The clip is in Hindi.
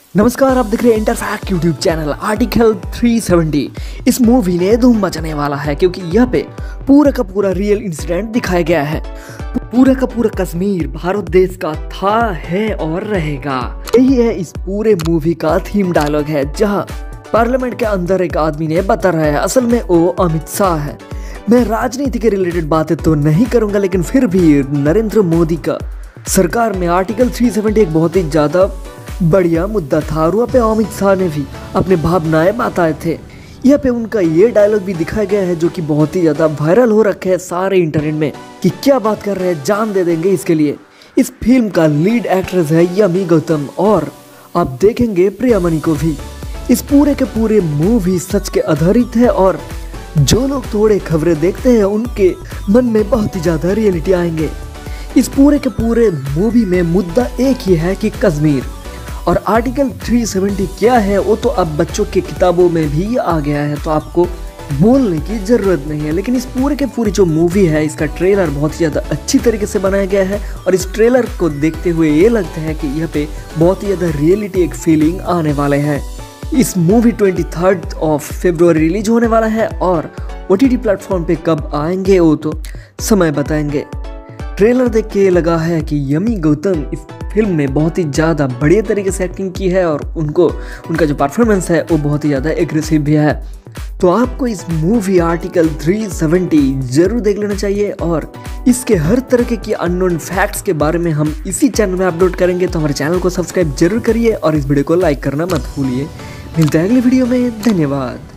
नमस्कार, आप देख रहे हैं इंटरफैक्ट यूट्यूब चैनल। आर्टिकल 370 इस मूवी ने धूम मचाने वाला है क्योंकि यह पे पूरा का पूरा रियल इंसिडेंट दिखाया गया है। पूरा का पूरा कश्मीर भारत देश का था, है और रहेगा। यही है इस पूरे मूवी का थीम डायलॉग है, जहां पार्लियामेंट के अंदर एक आदमी ने बता रहा है, असल में वो अमित शाह है। मैं राजनीति के रिलेटेड बातें तो नहीं करूंगा, लेकिन फिर भी नरेंद्र मोदी का सरकार में आर्टिकल 370 एक बहुत ही ज्यादा बढ़िया मुद्दा था और वहाँ पे अमित शाह ने भी अपने भावनाएं बताए थे। यहाँ पे उनका ये डायलॉग भी दिखाया गया है जो कि बहुत ही ज्यादा वायरल हो रखे है सारे इंटरनेट में कि क्या बात कर रहे हैं, जान दे देंगे इसके लिए। इस फिल्म का लीड एक्ट्रेस है यमी गौतम और आप देखेंगे प्रियामणि को भी। इस पूरे के पूरे मूवी सच के आधारित है और जो लोग थोड़े खबरें देखते हैं उनके मन में बहुत ही ज्यादा रियलिटी आएंगे। इस पूरे के पूरे मूवी में मुद्दा एक ही है कि कश्मीर, और आर्टिकल 370 क्या है वो तो अब बच्चों के किताबों में भी आ गया है, तो आपको बोलने की जरूरत नहीं है। लेकिन इस पूरे के पूरी जो मूवी है इसका ट्रेलर बहुत ही ज़्यादा अच्छी तरीके से बनाया गया है और इस ट्रेलर को देखते हुए ये लगता है कि यहाँ पे बहुत ही ज़्यादा रियलिटी एक फीलिंग आने वाले हैं। इस मूवी 23 फरवरी रिलीज होने वाला है और OTT प्लेटफॉर्म पे कब आएंगे वो तो समय बताएंगे। ट्रेलर देख के लगा है कि यमी गौतम इस फिल्म में बहुत ही ज़्यादा बढ़िया तरीके से एक्टिंग की है और उनका जो परफॉर्मेंस है वो बहुत ही ज़्यादा एग्रेसिव भी है। तो आपको इस मूवी आर्टिकल 370 जरूर देख लेना चाहिए और इसके हर तरह के अननोन फैक्ट्स के बारे में हम इसी चैनल में अपलोड करेंगे, तो हमारे चैनल को सब्सक्राइब जरूर करिए और इस वीडियो को लाइक करना मत भूलिए। मिलते हैं अगली वीडियो में, धन्यवाद।